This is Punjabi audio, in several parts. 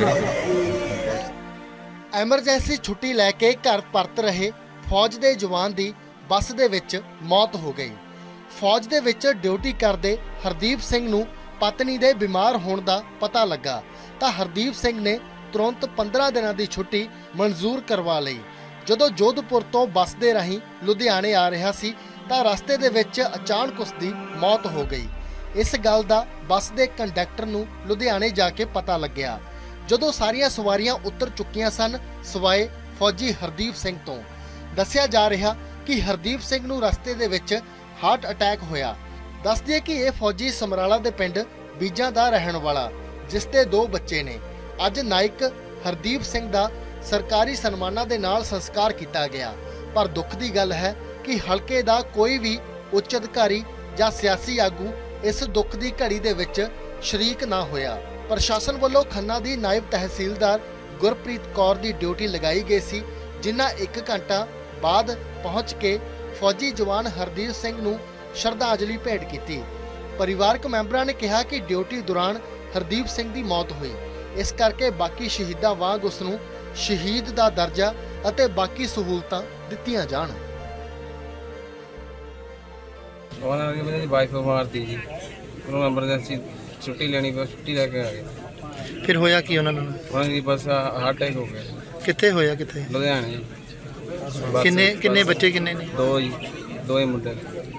ਐਮਰਜੈਂਸੀ ਛੁੱਟੀ ਲੈ ਕੇ ਘਰ ਪਰਤ ਰਹੇ ਫੌਜ ਦੇ ਜਵਾਨ ਦੀ ਬੱਸ ਦੇ ਵਿੱਚ ਮੌਤ ਹੋ ਗਈ। ਫੌਜ ਦੇ ਵਿੱਚ ਡਿਊਟੀ ਕਰਦੇ ਹਰਦੀਪ ਸਿੰਘ ਨੂੰ ਪਤਨੀ ਦੇ ਬਿਮਾਰ ਹੋਣ ਦਾ ਪਤਾ ਲੱਗਾ ਤਾਂ ਹਰਦੀਪ ਸਿੰਘ ਨੇ ਤੁਰੰਤ 15 ਦਿਨਾਂ ਦੀ ਛੁੱਟੀ ਮਨਜ਼ੂਰ ਕਰਵਾ ਲਈ। ਜਦੋਂ ਜੋਧਪੁਰ ਤੋਂ ਬੱਸ ਦੇ ਰਾਹੀਂ ਲੁਧਿਆਣੇ ਆ ਰਿਹਾ ਸੀ ਤਾਂ ਰਸਤੇ ਦੇ ਵਿੱਚ ਅਚਾਨਕ ਉਸ ਦੀ ਮੌਤ ਹੋ ਗਈ। ਇਸ ਗੱਲ ਦਾ ਬੱਸ ਦੇ ਕੰਡਕਟਰ ਨੂੰ ਲੁਧਿਆਣੇ ਜਾ ਕੇ ਪਤਾ ਲੱਗਿਆ। ਜਦੋਂ ਸਾਰੀਆਂ ਸਵਾਰੀਆਂ ਉਤਰ ਚੁੱਕੀਆਂ ਸਨ ਸਿਵਾਏ ਫੌਜੀ ਹਰਦੀਪ ਸਿੰਘ ਤੋਂ। ਦੱਸਿਆ ਜਾ ਰਿਹਾ ਕਿ ਹਰਦੀਪ ਸਿੰਘ ਨੂੰ ਰਸਤੇ ਦੇ ਵਿੱਚ ਹਾਰਟ ਅਟੈਕ ਹੋਇਆ। ਦੱਸ ਦਈਏ ਕਿ ਇਹ ਫੌਜੀ ਸਮਰਾਲਾ ਦੇ ਪਿੰਡ ਬੀਜਾਂ ਦਾ ਰਹਿਣ ਵਾਲਾ, ਜਿਸ ਦੇ 2 ਬੱਚੇ ਨੇ। ਅੱਜ ਨਾਇਕ ਹਰਦੀਪ ਸਿੰਘ ਦਾ ਸਰਕਾਰੀ ਸਨਮਾਨਾਂ ਦੇ ਨਾਲ ਸੰਸਕਾਰ ਕੀਤਾ ਗਿਆ। ਪਰ ਦੁੱਖ ਦੀ ਗੱਲ ਹੈ ਕਿ ਹਲਕੇ ਦਾ ਕੋਈ ਵੀ ਉੱਚ ਅਧਿਕਾਰੀ ਜਾਂ ਸਿਆਸੀ ਆਗੂ ਇਸ ਦੁੱਖ ਦੀ ਘੜੀ ਦੇ ਵਿੱਚ ਸ਼ਰੀਕ ਨਾ ਹੋਇਆ। ਪ੍ਰਸ਼ਾਸਨ ਵੱਲੋਂ ਖੰਨਾ ਦੀ ਨਾਇਬ ਤਹਿਸੀਲਦਾਰ ਗੁਰਪ੍ਰੀਤ ਕੌਰ ਦੀ ਡਿਊਟੀ ਲਗਾਈ ਗਈ ਸੀ, ਜਿਨ੍ਹਾਂ 1 ਘੰਟਾ ਬਾਅਦ ਪਹੁੰਚ ਕੇ ਫੌਜੀ ਜਵਾਨ ਹਰਦੀਪ ਸਿੰਘ ਨੂੰ ਸ਼ਰਧਾਂਜਲੀ ਭੇਟ ਕੀਤੀ। ਪਰਿਵਾਰਕ ਮੈਂਬਰਾਂ ਨੇ ਕਿਹਾ ਕਿ ਡਿਊਟੀ ਦੌਰਾਨ ਹਰਦੀਪ ਸਿੰਘ ਦੀ ਮੌਤ ਹੋਈ, ਇਸ ਕਰਕੇ ਬਾਕੀ ਸ਼ਹੀਦਾਂ ਵਾਂਗ ਉਸ ਨੂੰ ਸ਼ਹੀਦ ਦਾ ਦਰਜਾ ਅਤੇ ਬਾਕੀ ਸਹੂਲਤਾਂ ਦਿੱਤੀਆਂ ਜਾਣ। मेरी वाइफ बीमार थी जी, उन्होंने एमरजेंसी छुट्टी लेनी, बस छुट्टी लैके आ गए। फिर होया की उन्होंने? उन्होंने बस हार्ट अटैक हो गया। कितने होया? कितने? लुधियाने जी। किन्ने किन्ने बच्चे किन्ने ने? 2 ही मुंडे।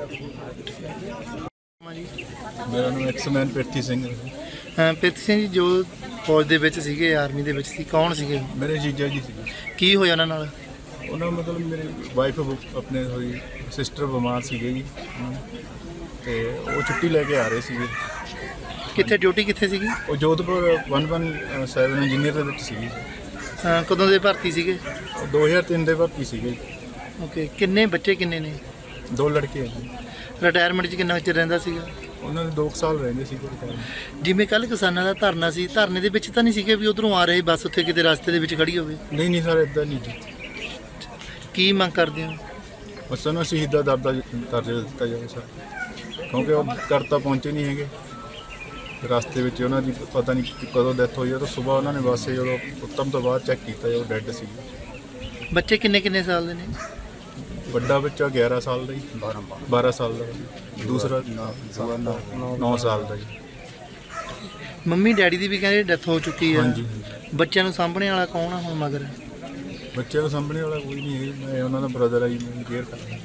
मेरा नाम एक्समैन प्रिथी सिंह है। प्रिथी सिंह जी जो फौज ਦੇ ਵਿੱਚ ਸੀਗੇ, ਆਰਮੀ ਦੇ ਵਿੱਚ ਸੀ, ਕੌਣ ਸੀਗੇ? ਮੇਰੇ ਜੀਜਾ ਜੀ ਸੀਗੇ। ਕੀ ਹੋਇਆ ਉਹਨਾਂ ਨਾਲ? ਉਹਨਾਂ ਮਤਲਬ ਮੇਰੀ ਵਾਈਫ ਆਪਣੇ ਹੋਈ ਸਿਸਟਰ ਬਿਮਾਰ ਸੀਗੇ ਜੀ, ਤੇ ਉਹ ਛੁੱਟੀ ਲੈ ਕੇ ਆ ਰਹੇ ਸੀਗੇ। ਕਿੱਥੇ ਡਿਊਟੀ ਕਿੱਥੇ ਸੀਗੀ? ਉਹ ਜੋਧਪੁਰ 117 ਇੰਜੀਨੀਅਰ ਦੇ ਵਿੱਚ ਸੀਗੀ। ਕਦੋਂ ਦੇ ਭਰਤੀ ਸੀਗੇ? 2003 ਦੇ ਭਰਤੀ ਸੀਗੇ। ਓਕੇ, ਕਿੰਨੇ ਬੱਚੇ ਕਿੰਨੇ ਨੇ? 2 ਲੜਕੇ ਹੈ ਜੀ। ਰਿਟਾਇਰਮੈਂਟ 'ਚ ਕਿੰਨਾ ਚਿਰ ਰਹਿੰਦਾ ਸੀਗਾ? ਉਹਨਾਂ ਦੇ 2 ਸਾਲ ਰਹਿੰਦੇ ਸੀਗੇ। ਜਿਵੇਂ ਕੱਲ੍ਹ ਕਿਸਾਨਾਂ ਦਾ ਧਰਨਾ ਸੀ, ਧਰਨੇ ਦੇ ਵਿੱਚ ਤਾਂ ਨਹੀਂ ਸੀਗੇ ਵੀ ਉਧਰੋਂ ਆ ਰਹੇ ਬੱਸ ਉੱਥੇ ਕਿਤੇ ਰਸਤੇ ਦੇ ਵਿੱਚ ਖੜੀ ਹੋਵੇ? ਨਹੀਂ ਸਰ, ਇੱਦਾਂ ਨਹੀਂ ਜੀ। ਕੀ ਮੰਗ ਕਰਦੇ ਹੋ? ਬਸ ਉਹਨਾਂ ਸ਼ਹੀਦਾਂ ਦਾ ਦਰਜਾ ਦਿੱਤਾ ਜਾਵੇ ਸਰ, ਕਿਉਂਕਿ ਉਹ ਘਰ ਤਾਂ ਪਹੁੰਚੇ ਨਹੀਂ ਹੈਗੇ। ਰਸਤੇ ਵਿੱਚ ਉਹਨਾਂ ਦੀ ਪਤਾ ਨਹੀਂ ਕਦੋਂ ਡੈਥ ਹੋਈ। ਉਹ ਤਾਂ ਸਵੇਰ ਉਹਨਾਂ ਨੇ ਬੱਸ ਜਦੋਂ ਉੱਤਮ ਤੋਂ ਬਾਅਦ ਚੈੱਕ ਕੀਤਾ ਉਹ ਡੈੱਡ ਸੀ। ਬੱਚੇ ਕਿੰਨੇ ਸਾਲ ਦੇ ਨੇ? ਵੱਡਾ ਬੱਚਾ 11 ਸਾਲ ਦਾ ਜੀ, 12 ਸਾਲ ਦਾ, ਦੂਸਰਾ 9 ਸਾਲ ਦਾ ਜੀ। ਮੰਮੀ ਡੈਡੀ ਦੀ ਵੀ ਕਹਿੰਦੇ ਡੈਥ ਹੋ ਚੁੱਕੀ ਹੈ। ਹਾਂਜੀ। ਬੱਚਿਆਂ ਨੂੰ ਸਾਂਭਣੇ ਵਾਲਾ ਕੌਣ ਆ ਹੁਣ ਮਗਰ? ਬੱਚਿਆਂ ਨੂੰ ਸਾਂਭਣੇ ਵਾਲਾ ਕੋਈ ਨਹੀਂ ਹੈ, ਮੈਂ ਉਹਨਾਂ ਦਾ ਬ੍ਰਦਰ ਆ ਜੀ, ਮੈਂ ਕੇਅਰ ਕਰਦਾ।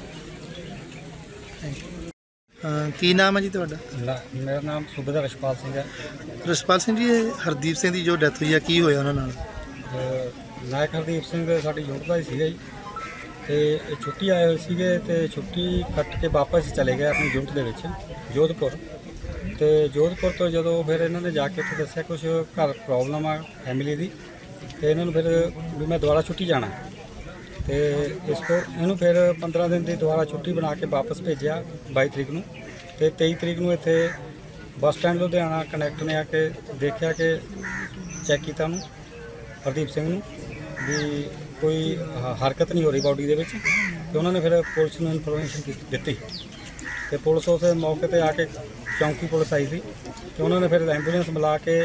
ਕੀ ਨਾਮ ਹੈ ਜੀ ਤੁਹਾਡਾ? मेरा नाम सूबेदार रशपाल सिंह है। ਰਸ਼ਪਾਲ ਸਿੰਘ ਜੀ, ਹਰਦੀਪ ਸਿੰਘ ਦੀ ਜੋ ਡੈਥ ਹੋਈ ਆ, ਕੀ ਹੋਇਆ ਉਹਨਾਂ ਨਾਲ? ਨਾਇਕ ਹਰਦੀਪ ਸਿੰਘ ਸਾਡੀ ਯੂਨਿਟ ਦਾ ਹੀ ਸੀਗਾ ਜੀ, ਤੇ ਇਹ ਛੁੱਟੀ ਆਏ ਹੋਏ ਸੀਗੇ ਤੇ ਛੁੱਟੀ ਕੱਟ ਕੇ ਵਾਪਸ ਚਲੇ ਗਏ ਆਪਣੀ ਯੂਨਿਟ ਦੇ ਵਿੱਚ ਜੋਧਪੁਰ। ਤੇ ਜੋਧਪੁਰ ਤੋਂ ਜਦੋਂ ਫਿਰ ਇਹਨਾਂ ਨੇ ਜਾ ਕੇ ਉੱਥੇ ਦੱਸਿਆ ਕੁਝ ਘਰ ਪ੍ਰੋਬਲਮ ਆ ਫੈਮਿਲੀ ਦੀ, ਤੇ ਇਹਨਾਂ ਨੂੰ ਫਿਰ ਵੀ ਮੈਂ ਦੁਬਾਰਾ ਛੁੱਟੀ ਜਾਣਾ, ਤੇ ਇਸ ਤੋਂ ਇਹਨੂੰ ਫਿਰ 15 ਦਿਨ ਦੀ ਦੁਬਾਰਾ ਛੁੱਟੀ ਬਣਾ ਕੇ ਵਾਪਸ ਭੇਜਿਆ 22 ਤਰੀਕ ਨੂੰ। ਤੇ 23 ਤਰੀਕ ਨੂੰ ਇੱਥੇ ਬੱਸ ਸਟੈਂਡ ਲੁਧਿਆਣਾ ਕਨੈਕਟਰ ਨੇ ਆ ਕੇ ਦੇਖਿਆ ਕਿ ਚੈੱਕ ਕੀਤਾ ਉਹਨੂੰ ਹਰਦੀਪ ਸਿੰਘ ਨੂੰ ਵੀ ਕੋਈ ਹਰਕਤ ਨਹੀਂ ਹੋ ਰਹੀ ਬਾਡੀ ਦੇ ਵਿੱਚ, ਤੇ ਉਹਨਾਂ ਨੇ ਫਿਰ ਪੁਲਿਸ ਨੂੰ ਇਨਫੋਰਮੇਸ਼ਨ ਦਿੱਤੀ, ਤੇ ਪੁਲਿਸ ਉਸ ਮੌਕੇ ਤੇ ਆ ਕੇ ਚੌਂਕੀ ਪੁਲਿਸ ਆਈ ਸੀ, ਤੇ ਉਹਨਾਂ ਨੇ ਫਿਰ ਐਂਬੂਲੈਂਸ ਮਿਲਾ ਕੇ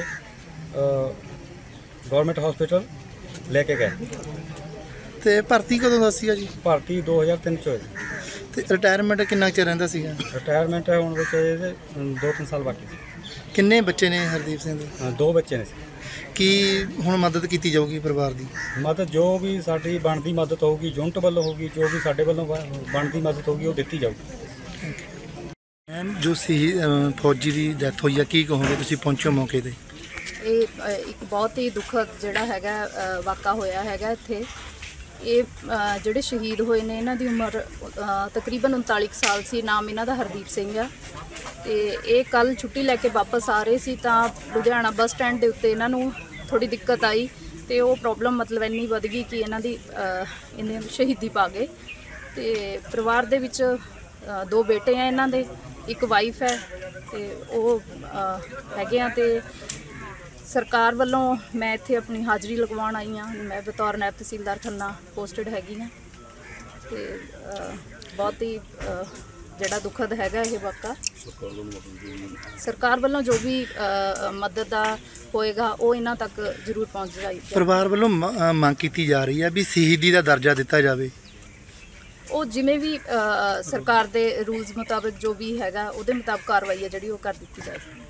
ਗਵਰਨਮੈਂਟ ਹਸਪੀਟਲ ਲੈ ਕੇ ਗਏ। ਤੇ ਭਰਤੀ ਕਦੋਂ ਦਾ ਸੀਗਾ ਜੀ? ਭਰਤੀ 2003 ਚ ਹੋਈ। ਤੇ ਰਿਟਾਇਰਮੈਂਟ ਕਿੰਨਾ ਚਿਰ ਰਹਿੰਦਾ ਸੀਗਾ? ਰਿਟਾਇਰਮੈਂਟ ਹੁਣ ਵਿੱਚ ਇਹਦੇ 2-3 ਸਾਲ ਬਾਕੀ ਸੀ। ਕਿੰਨੇ ਬੱਚੇ ਨੇ ਹਰਦੀਪ ਸਿੰਘ ਦੇ? 2 ਬੱਚੇ ਨੇ। ਕੀ ਹੁਣ ਮਦਦ ਕੀਤੀ ਜਾਊਗੀ ਪਰਿਵਾਰ ਦੀ? ਮਦਦ ਜੋ ਵੀ ਸਾਡੀ ਬਣਦੀ ਮਦਦ ਹੋਊਗੀ ਯੂਨਿਟ ਵੱਲੋਂ ਹੋਊਗੀ, ਜੋ ਵੀ ਸਾਡੇ ਵੱਲੋਂ ਬਣਦੀ ਮਦਦ ਹੋਊਗੀ ਉਹ ਦਿੱਤੀ ਜਾਊਗੀ। ਜੋ ਸੀ ਫੌਜੀ ਦੀ ਡੈਥ ਹੋਈ ਆ, ਕੀ ਕਹੋਗੇ ਤੁਸੀਂ ਪਹੁੰਚੋ ਮੌਕੇ ਤੇ? ਇਹ ਇੱਕ ਬਹੁਤ ਹੀ ਦੁਖਦ ਜਿਹੜਾ ਹੈਗਾ ਵਾਕਾ ਹੋਇਆ ਹੈਗਾ ਇੱਥੇ। ਇਹ ਜਿਹੜੇ ਸ਼ਹੀਦ ਹੋਏ ਨੇ ਇਹਨਾਂ ਦੀ ਉਮਰ ਤਕਰੀਬਨ 39 ਸਾਲ ਸੀ। ਨਾਮ ਇਹਨਾਂ ਦਾ ਹਰਦੀਪ ਸਿੰਘ ਆ, ਤੇ ਇਹ ਕੱਲ੍ਹ ਛੁੱਟੀ ਲੈ ਕੇ ਵਾਪਸ ਆ ਰਹੇ ਸੀ ਤਾਂ ਲੁਧਿਆਣਾ ਬੱਸ ਸਟੈਂਡ ਦੇ ਉੱਤੇ ਇਹਨਾਂ ਨੂੰ ਥੋੜੀ ਦਿੱਕਤ ਆਈ, ਤੇ ਉਹ ਪ੍ਰੋਬਲਮ ਮਤਲਬ ਇੰਨੀ ਵੱਧ ਗਈ ਕਿ ਇਹਨਾਂ ਦੀ ਇਹਨੇ ਸ਼ਹੀਦੀ ਪਾ ਗਏ। ਤੇ ਪਰਿਵਾਰ ਦੇ ਵਿੱਚ 2 ਬੇਟੇ ਆ ਇਹਨਾਂ ਦੇ, ਇੱਕ ਵਾਈਫ ਹੈ, ਤੇ ਉਹ ਹੈਗੇ ਆ। ਤੇ ਸਰਕਾਰ ਵੱਲੋਂ ਮੈਂ ਇੱਥੇ ਆਪਣੀ ਹਾਜ਼ਰੀ ਲਗਵਾਉਣ ਆਈ ਹਾਂ। ਮੈਂ ਬਤੌਰ ਨਾਇਬ ਤਹਿਸੀਲਦਾਰ ਖੰਨਾ ਪੋਸਟਡ ਹੈਗੀ ਹਾਂ, ਤੇ ਬਹੁਤ ਹੀ ਜਿਹੜਾ ਦੁਖਦ ਹੈਗਾ ਇਹ ਵਾਕਾ। ਸਰਕਾਰ ਵੱਲੋਂ ਜੋ ਵੀ ਮਦਦ ਦਾ ਹੋਏਗਾ ਉਹ ਇਹਨਾਂ ਤੱਕ ਜ਼ਰੂਰ ਪਹੁੰਚ ਜਾਏਗੀ। ਪਰਿਵਾਰ ਵੱਲੋਂ ਮੰਗ ਕੀਤੀ ਜਾ ਰਹੀ ਹੈ ਵੀ ਸ਼ਹੀਦੀ ਦਾ ਦਰਜਾ ਦਿੱਤਾ ਜਾਵੇ। ਉਹ ਜਿਵੇਂ ਵੀ ਸਰਕਾਰ ਦੇ ਰੂਲਸ ਮੁਤਾਬਕ ਜੋ ਵੀ ਹੈਗਾ ਉਹਦੇ ਮੁਤਾਬਕ ਕਾਰਵਾਈ ਹੈ ਜਿਹੜੀ ਉਹ ਕਰ ਦਿੱਤੀ ਜਾਏਗੀ।